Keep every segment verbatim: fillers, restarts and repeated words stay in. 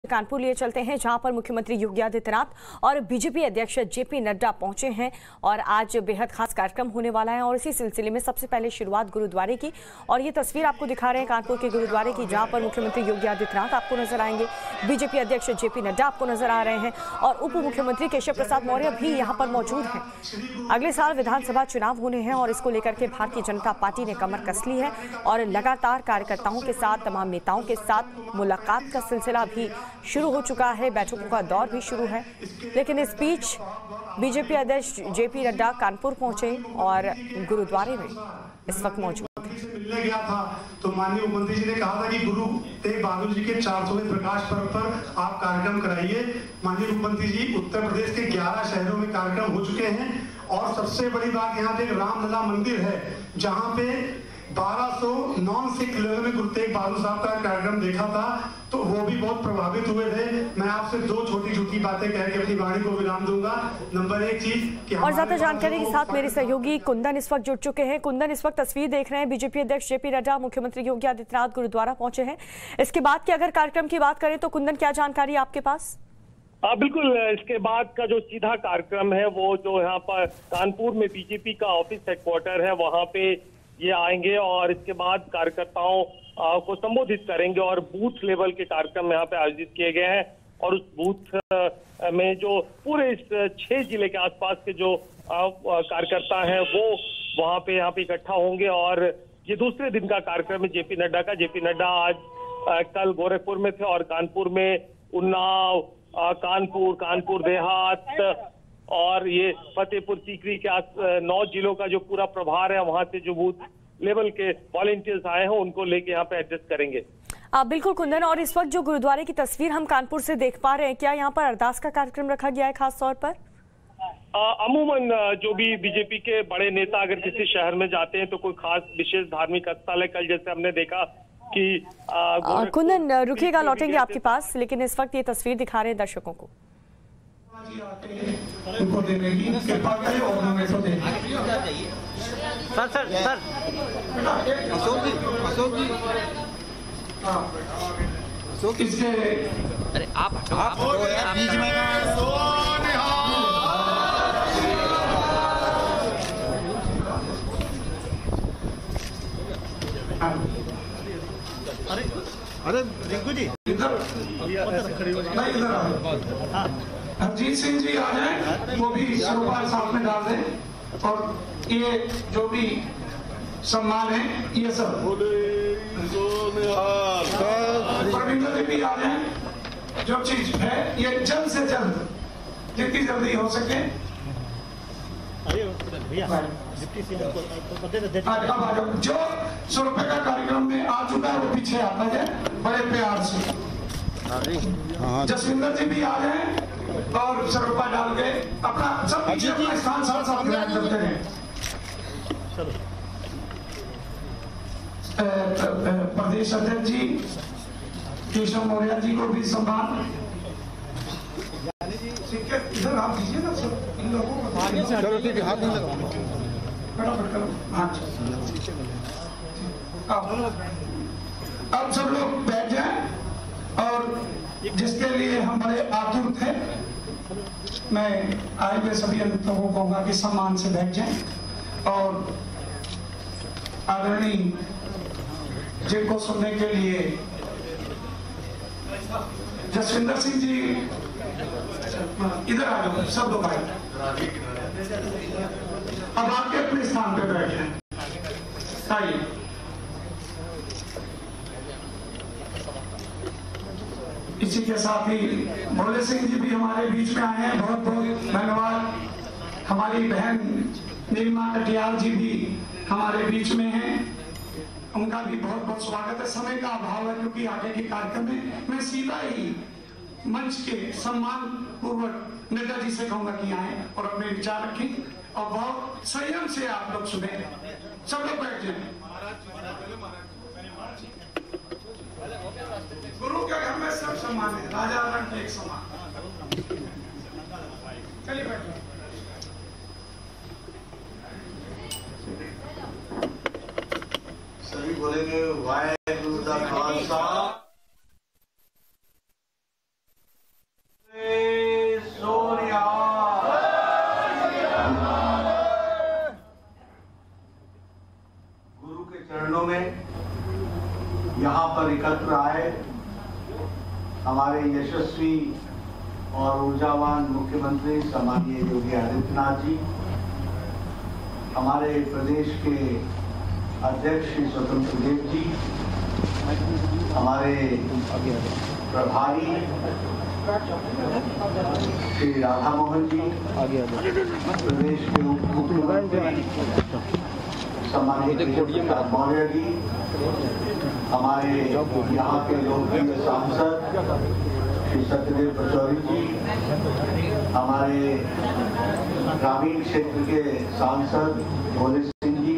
कानपुर लिए चलते हैं, जहां पर मुख्यमंत्री योगी आदित्यनाथ और बीजेपी अध्यक्ष जेपी नड्डा पहुंचे हैं और आज बेहद खास कार्यक्रम होने वाला है। और इसी सिलसिले में सबसे पहले शुरुआत गुरुद्वारे की, और ये तस्वीर आपको दिखा रहे हैं कानपुर के गुरुद्वारे की, जहां पर मुख्यमंत्री योगी आदित्यनाथ आपको नजर आएंगे, बीजेपी अध्यक्ष जेपी नड्डा आपको नजर आ रहे हैं और उप मुख्यमंत्री केशव प्रसाद मौर्य भी यहाँ पर मौजूद हैं। अगले साल विधानसभा चुनाव होने हैं और इसको लेकर के भारतीय जनता पार्टी ने कमर कस ली है और लगातार कार्यकर्ताओं के साथ, तमाम नेताओं के साथ मुलाकात का सिलसिला भी शुरू हो चुका है, बैठकों का दौर भी शुरू है। लेकिन इस बीच बीजेपी अध्यक्ष जेपी नड्डा कानपुर पहुंचे और गुरुद्वारे में इस वक्त मौजूद मिलने गया था तो माननीय मुख्यमंत्री जी ने कहा था कि गुरु तेग बहादुर जी के चार सौवें प्रकाश पर्व पर आप कार्यक्रम कराइए। माननीय मुख्यमंत्री जी उत्तर प्रदेश के ग्यारह शहरों में कार्यक्रम हो चुके हैं और सबसे बड़ी बात यहाँ पे रामलला मंदिर है, जहाँ पे बारह सौ नॉन सिख लेवल में गुरु तेग बहादुर साहब का कार्यक्रम देखा था, तो वो भी बहुत प्रभावित हुए थे। मैं आपसे दो छोटी छोटी बातें कह के अपनी वाणी को विराम दूंगा। नंबर एक चीज कि और ज्यादा जानकारी के साथ मेरे सहयोगी कुंदन इस वक्त जुड़ चुके हैं। कुंदन, इस वक्त तस्वीर देख रहे हैं, बीजेपी अध्यक्ष जेपी नड्डा, मुख्यमंत्री योगी आदित्यनाथ गुरुद्वारा पहुंचे हैं। इसके बाद की अगर कार्यक्रम की बात करें तो कुंदन, क्या जानकारी आपके पास? हाँ बिल्कुल, इसके बाद का जो सीधा कार्यक्रम है वो जो यहाँ पर कानपुर में बीजेपी का ऑफिस हेडक्वार्टर है, वहाँ पे ये आएंगे और इसके बाद कार्यकर्ताओं को संबोधित करेंगे और बूथ लेवल के कार्यक्रम यहाँ पे आयोजित किए गए हैं। और उस बूथ में जो पूरे इस छह जिले के आसपास के जो कार्यकर्ता हैं वो वहाँ पे यहाँ पे इकट्ठा होंगे। और ये दूसरे दिन का कार्यक्रम है जेपी नड्डा का। जेपी नड्डा आज कल गोरखपुर में थे और कानपुर में, उन्नाव, कानपुर, कानपुर देहात और ये फतेहपुर सीकरी के आस नौ जिलों का जो पूरा प्रभार है, वहां से जो बूथ लेवल के वॉलंटियर्स आए हैं उनको लेके यहाँ पे एडजस्ट करेंगे। आ, बिल्कुल कुंदन, और इस वक्त जो गुरुद्वारे की तस्वीर हम कानपुर से देख पा रहे हैं, क्या यहाँ पर अरदास का कार्यक्रम रखा गया है खास तौर पर? अमूमन जो भी बीजेपी के बड़े नेता अगर किसी शहर में जाते हैं तो कोई खास विशेष धार्मिक स्थल है, कल जैसे हमने देखा कि कुंदन रुकिएगा, लौटेंगे आपके पास, लेकिन इस वक्त ये तस्वीर दिखा रहे हैं दर्शकों को। उनको देने की कृपा करें और हमें तो दें। Sir sir sir Ashok ji Ashok ji Ashok इसके अरे आप आप बीच में अरे अरे रिंकू जी इधर नहीं, इधर आ। हरजीत सिंह जी आ जाए, वो भी सरोकार साथ में डाल दें। और ये जो भी सम्मान है ये सब परविंदर जी भी आ जाए। जो चीज है ये जल्द से जल्द, जितनी जल्दी हो सके। अब आ जाओ, जो सौ रुपए का कार्यक्रम में आ चुका है वो पीछे आता है बड़े प्यार से। जसविंदर जी भी आ जाए और सौ रुपया डाल के अपना सब अपना स्थान साथ साथ ग्रहण करते हैं। प्रदेश अध्यक्ष जी केशव मौर्य जी को भी सम्मान। इधर आप दीजिए ना सर, इन लोगों को चलो ठीक है, हाथ नहीं लगाओ, फटाफट करो। हाँ, अब सब लोग बैठ जाएं और जिसके लिए हम बड़े आतुर थे, मैं आए हुए सभी लोगों को कहूंगा कि सम्मान से बैठ जाएं और आदरणीय जिनको सुनने के लिए जसविंदर सिंह जी इधर आ जाओ, सब लोग आए। अब आपके अपने स्थान पे बैठ जाएं। आइए, इसी के साथ ही भोले सिंह जी भी हमारे बीच में आए हैं, बहुत बहुत धन्यवाद। हमारी बहन नीलिमा कटियाल जी भी हमारे बीच में हैं, उनका भी बहुत बहुत स्वागत है। समय का अभाव है क्योंकि आगे के कार्यक्रम में मैं सीधा ही मंच के सम्मान पूर्वक नड्डा जी से कहूंगा कि आए और अपने विचार रखें और बहुत संयम से आप लोग सुने। सब लोग बैठ जाए। गुरु के घर में सब समान है, राजा रंग एक समान। चलिए बैठो। सभी बोलेंगे वाहे गुरु दा खालसा। हमारे यशस्वी और ऊर्जावान मुख्यमंत्री सम्माननीय योगी आदित्यनाथ जी, हमारे प्रदेश के अध्यक्ष श्री स्वतंत्र देव जी, हमारे प्रभारी श्री राधा मोहन जी, प्रदेश के उप मुख्यमंत्री सम्माननीय मौर्य जी, हमारे यहाँ के लोकप्रिय सांसद श्री सत्यदेव पचौरी जी, हमारे ग्रामीण क्षेत्र के सांसद भोले सिंह जी,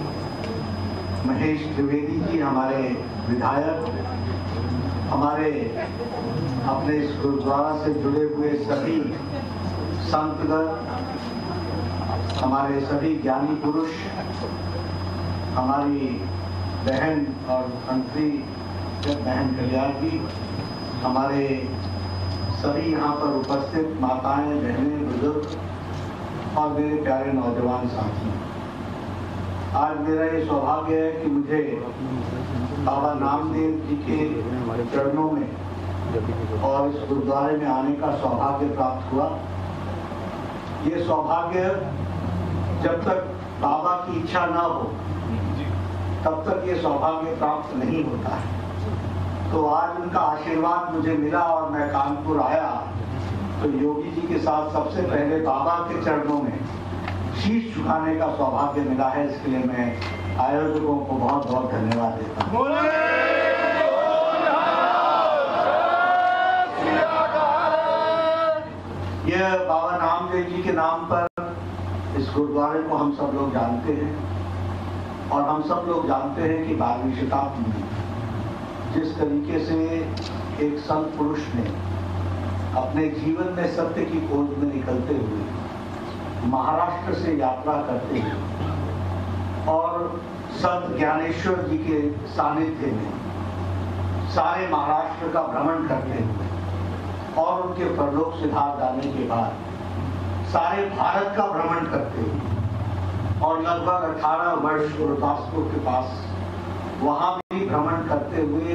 महेश त्रिवेदी जी, हमारे विधायक, हमारे अपने इस गुरुद्वारा से जुड़े हुए सभी संतगण, हमारे सभी ज्ञानी पुरुष, हमारी बहन और मंत्री बहन कल्याण जी, हमारे सभी यहाँ पर उपस्थित माताएं, बहनें, बुजुर्ग और मेरे प्यारे नौजवान साथी, आज मेरा ये सौभाग्य है कि मुझे बाबा नामदेव जी के चरणों में और इस गुरुद्वारे में आने का सौभाग्य प्राप्त हुआ। ये सौभाग्य जब तक बाबा की इच्छा न हो तब तक ये सौभाग्य प्राप्त नहीं होता है। तो आज उनका आशीर्वाद मुझे मिला और मैं कानपुर आया तो योगी जी के साथ सबसे पहले बाबा के चरणों में शीश झुकाने का सौभाग्य मिला है। इसके लिए मैं आयोजकों को बहुत बहुत धन्यवाद देता हूँ। यह बाबा नामदेव जी के नाम पर इस गुरुद्वारे को हम सब लोग जानते हैं और हम सब लोग जानते हैं कि बारहवीं शताब्दी में जिस तरीके से एक संत पुरुष ने अपने जीवन में सत्य की खोज में निकलते हुए महाराष्ट्र से यात्रा करते हुए और संत ज्ञानेश्वर जी के सानिध्य में सारे महाराष्ट्र का भ्रमण करते हुए और उनके परलोक सिधार जाने के बाद सारे भारत का भ्रमण करते हुए और लगभग अठारह वर्ष गुरुदासपुर के पास वहां भी भ्रमण करते हुए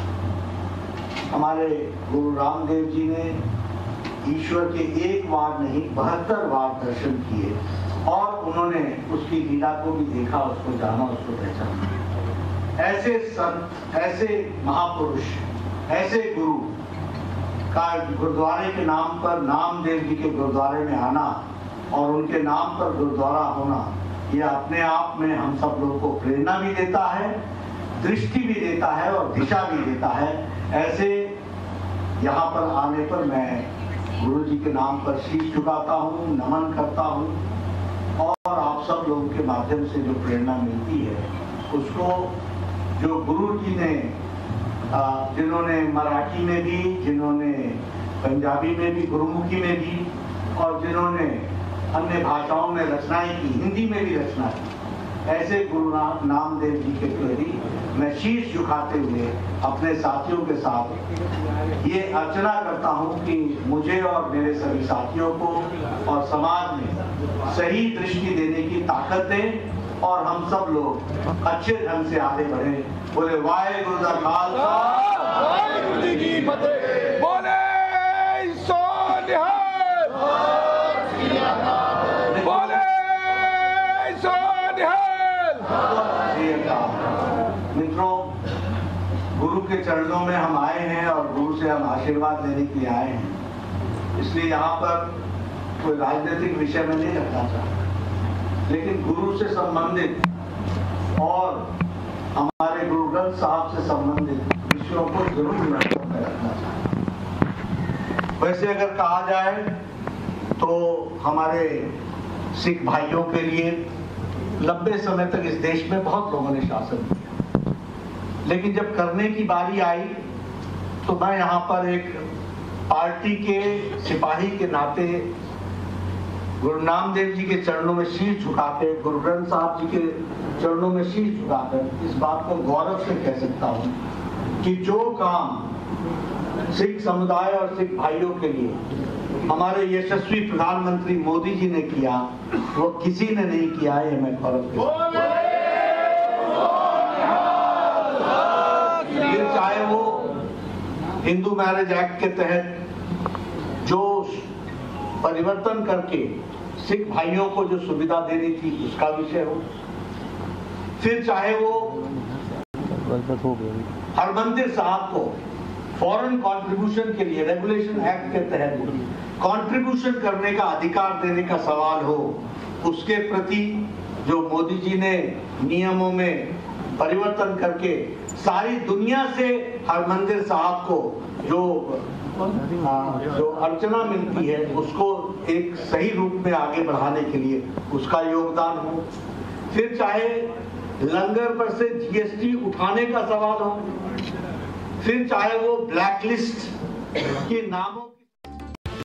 हमारे गुरु रामदेव जी ने ईश्वर के एक बार नहीं बहत्तर बार दर्शन किए और उन्होंने उसकी लीला को भी देखा, उसको जाना, उसको पहचाना। ऐसे संत, ऐसे महापुरुष, ऐसे गुरु का गुरुद्वारे के नाम पर नामदेव जी के गुरुद्वारे में आना और उनके नाम पर गुरुद्वारा होना, यह अपने आप में हम सब लोगों को प्रेरणा भी देता है, दृष्टि भी देता है और दिशा भी देता है। ऐसे यहाँ पर आने पर मैं गुरु जी के नाम पर शीश झुकाता हूँ, नमन करता हूँ और आप सब लोगों के माध्यम से जो प्रेरणा मिलती है उसको जो गुरु जी ने, जिन्होंने मराठी में भी, जिन्होंने पंजाबी में भी, गुरुमुखी में भी और जिन्होंने अन्य भाषाओं में रचनाएं की, हिंदी में भी रचना की, ऐसे गुरु नामदेव जी के प्रति मैं शीश झुकाते हुए अपने साथियों के साथ ये अर्चना करता हूँ कि मुझे और मेरे सभी साथियों को और समाज में सही दृष्टि देने की ताकत दें और हम सब लोग अच्छे ढंग से आगे बढ़े। बोले वाहेगुरु दा खालसा, वाहेगुरु जी की फतेह, बोले सो निहाल, बोले सो निहाल। मित्रों, गुरु के चरणों में हम आए हैं और गुरु से हम आशीर्वाद लेने के लिए आए हैं, इसलिए यहाँ पर कोई राजनीतिक विषय में नहीं रखना चाहता, लेकिन गुरु से संबंधित और हमारे गुरु ग्रंथ साहब से संबंधित विषयों को जरूर महत्व में रखना चाहता। वैसे अगर कहा जाए तो हमारे सिख भाइयों के लिए लंबे समय तक इस देश में बहुत लोगों ने शासन किया, लेकिन जब करने की बारी आई तो मैं यहाँ पर एक पार्टी के सिपाही के नाते गुरु नामदेव जी के चरणों में शीश झुकाकर, गुरु ग्रंथ साहब जी के चरणों में शीश झुकाकर इस बात को गौरव से कह सकता हूँ कि जो काम सिख समुदाय और सिख भाइयों के लिए हमारे यशस्वी प्रधानमंत्री मोदी जी ने किया वो किसी ने नहीं किया है, मैं गौरव के साथ। चाहे वो हिंदू मैरिज एक्ट के तहत जो परिवर्तन करके सिख भाइयों को जो सुविधा देनी थी उसका विषय हो, फिर चाहे वो हरमंदिर साहब को फॉरेन कंट्रीब्यूशन के लिए रेगुलेशन एक्ट के तहत कंट्रीब्यूशन करने का अधिकार देने का सवाल हो, उसके प्रति जो मोदी जी ने नियमों में परिवर्तन करके सारी दुनिया से हरमंदिर साहब को जो जो अर्चना मिलती है उसको एक सही रूप में आगे बढ़ाने के लिए उसका योगदान हो, फिर चाहे लंगर पर से जीएसटी उठाने का सवाल हो, फिर चाहे वो ब्लैक लिस्ट के नामों